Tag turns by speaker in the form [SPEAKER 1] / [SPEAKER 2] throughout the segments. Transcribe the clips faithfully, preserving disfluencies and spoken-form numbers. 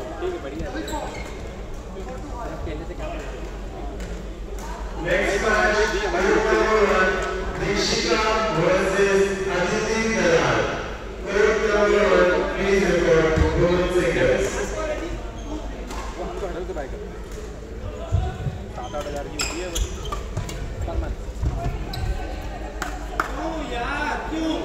[SPEAKER 1] ठीक है बढ़िया खेलने से क्या
[SPEAKER 2] Next match, group number one, Dikshika versus Aditi Dalal. Group number one, please report both singles.
[SPEAKER 1] सात आठ हजार की होती है बस पर मंथ क्यों यार क्यों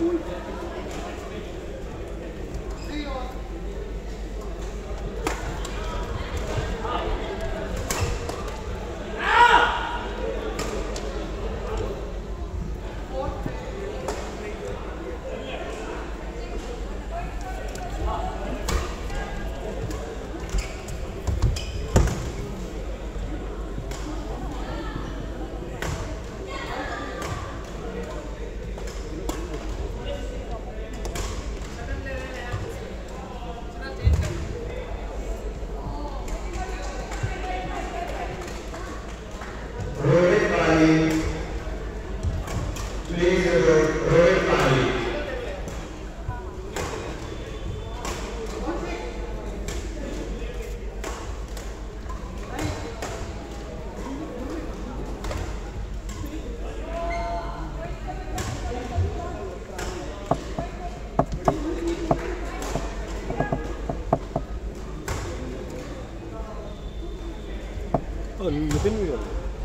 [SPEAKER 1] नितिन भी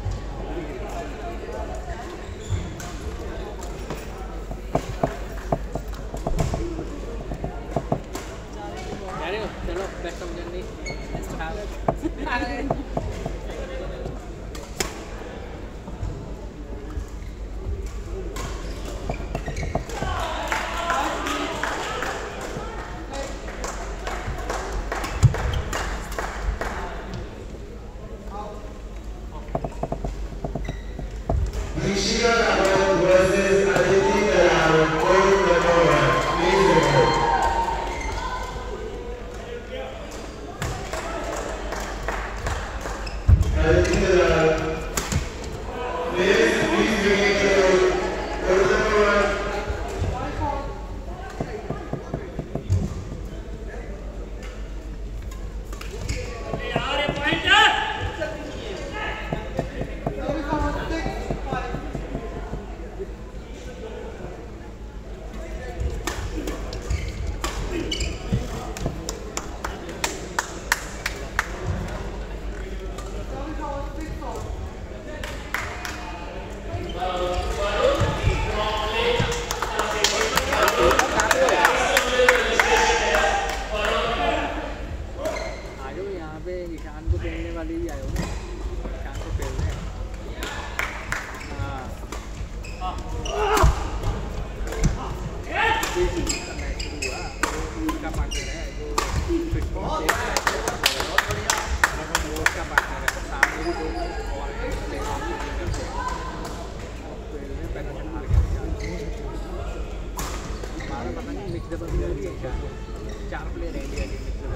[SPEAKER 1] चलो best of journey
[SPEAKER 2] Dikshika versus Aditi Dalal, group number one, please report. Aditi Dalal, please, please begin to group number one. चार प्लेयर है इंडिया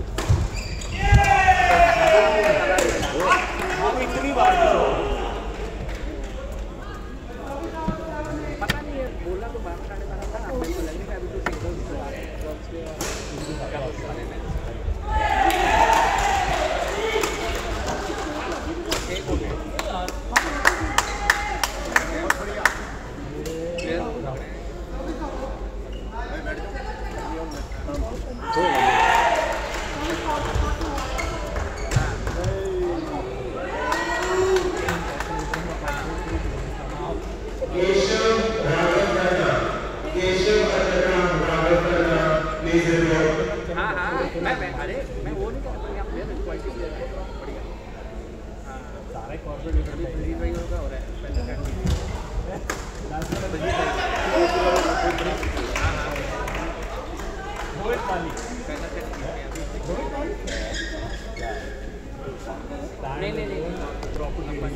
[SPEAKER 2] की इतनी बार पता नहीं है बोला तो बात करने वाला था अब मेरे को लगने का अभी तो सिंगल ड्रॉप्स के वाले मैच एक हो गया हाँ हाँ मैं मैं अरे मैं वो नहीं कर रहा यहाँ प्लेयर क्वालिटी प्लेयर है बढ़िया हाँ सारे कॉर्पोरेट बजीर भाई होगा और पहले हाँ हाँ रोहित पाली नहीं नहीं नहीं प्रॉपर नंबर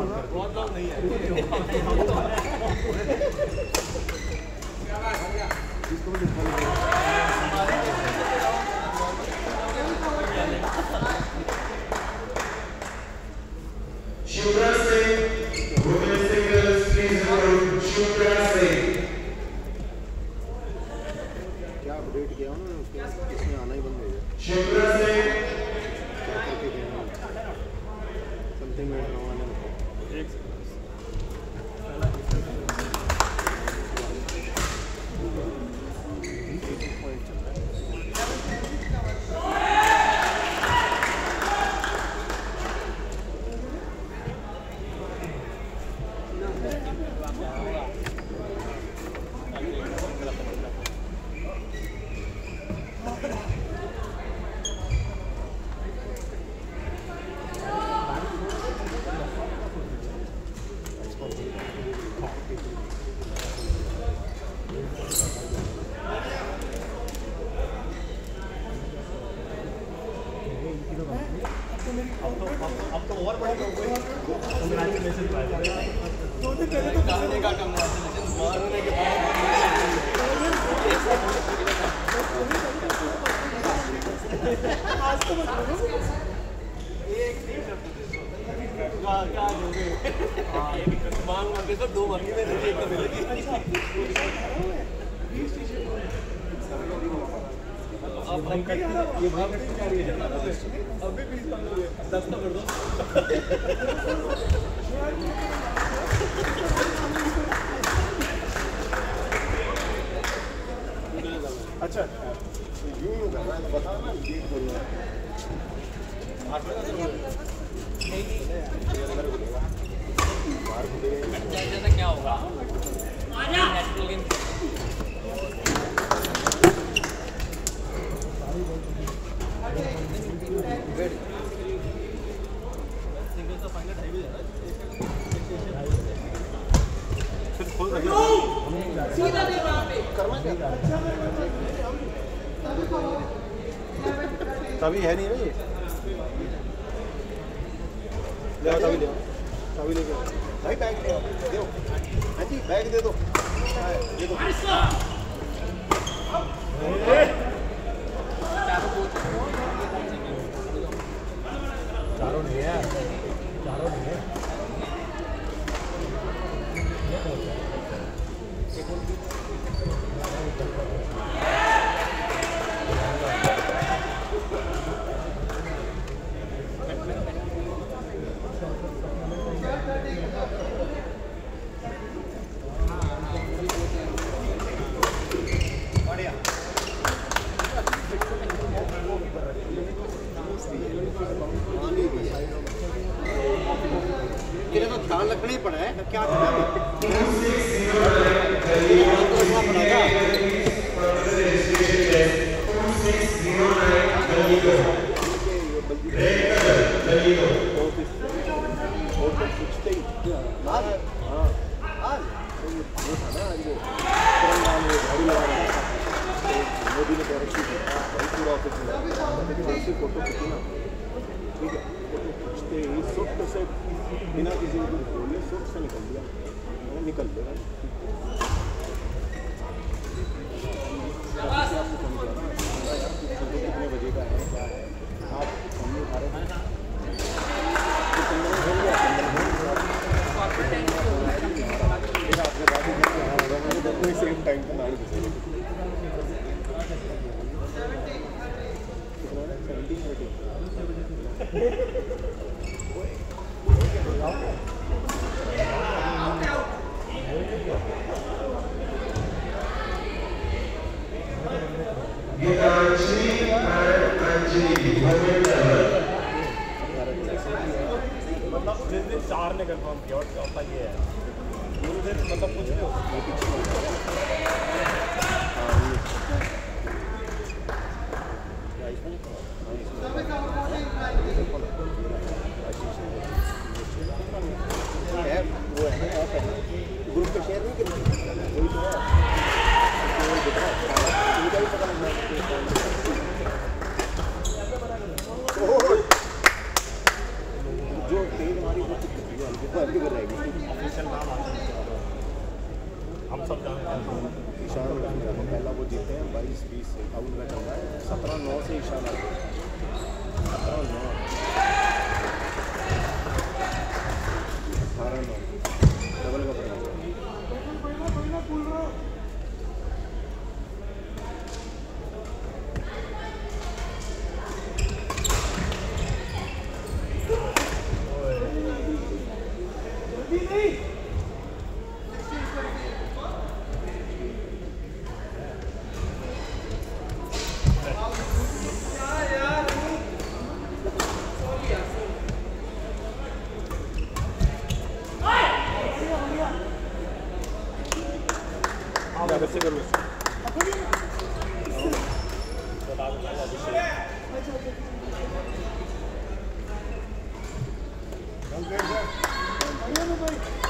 [SPEAKER 1] बहुत लोग नहीं है
[SPEAKER 2] Shubhra Singh, women singles, please welcome Shubhra Singh.
[SPEAKER 3] क्या अपडेट किया उन्होंने उसके इसमें आना ही बंद हो गया
[SPEAKER 2] Shubhra Singh.
[SPEAKER 3] समथिंग में आने एक
[SPEAKER 1] अब तो और बड़ा लोग हुए कांग्रेचुलेशन दोनों पहले तो गाने का कांग्रेचुलेशन मारने के बाद आज तो एक नहीं करते का का हो गए मांग मांगे तो दो मांगे में एक तो मिलेगी अब हम ये भाग क्या रही है अभी भी दस तो कर दो
[SPEAKER 3] अच्छा यूं यूं करना है बताओ ना बीट बोलना
[SPEAKER 1] नहीं नहीं
[SPEAKER 3] बाहर
[SPEAKER 1] जैसे क्या होगा नेशनल गेम
[SPEAKER 3] तभी है नहीं ना ये ले आओ तभी ले आओ तभी लेके आओ भाई बैग ले आओ दे दो हाँ जी बैग दे दो दे दो चारों नहीं है चारों नहीं है ख्याल रखना ही पड़ा है क्या करना मोदी ने पूरा ऑफिस फोटो खींची ना ठीक है फोटो खींचते ही सुख से बिना किसी को बोले सुख से निकल दिया निकल देगा कितने बजे का है क्या है आप हमने खा रहे हैं सेम टाइम पर नाड़
[SPEAKER 1] मतलब जिस दिन चार ने कंफर्म किया और चौथा ये है मतलब कुछ नहीं हो
[SPEAKER 3] वो है ग्रुप पे शेयर नहीं करते वही तो है उनका भी पता लगना जो तेज हमारी वो हल्की कर रहेगी।
[SPEAKER 1] ऑफिशियल नाम आता है हम सब जानते हैं।
[SPEAKER 3] ईशान पहला वो जीते हैं बाईस बीस से, अब उनका चल रहा है सत्रह नौ से ईशान आ गया, सत्रह नौ अठारह नौ डबल का पड़ेगा। कैसे करो
[SPEAKER 2] Thank you.